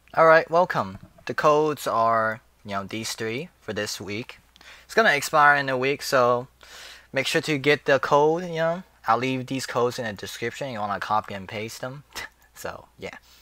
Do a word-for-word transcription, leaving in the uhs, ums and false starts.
Alright, welcome. The codes are, you know, these three for this week. It's gonna expire in a week, so make sure to get the code, you know. I'll leave these codes in the description. You wanna copy and paste them. So, yeah.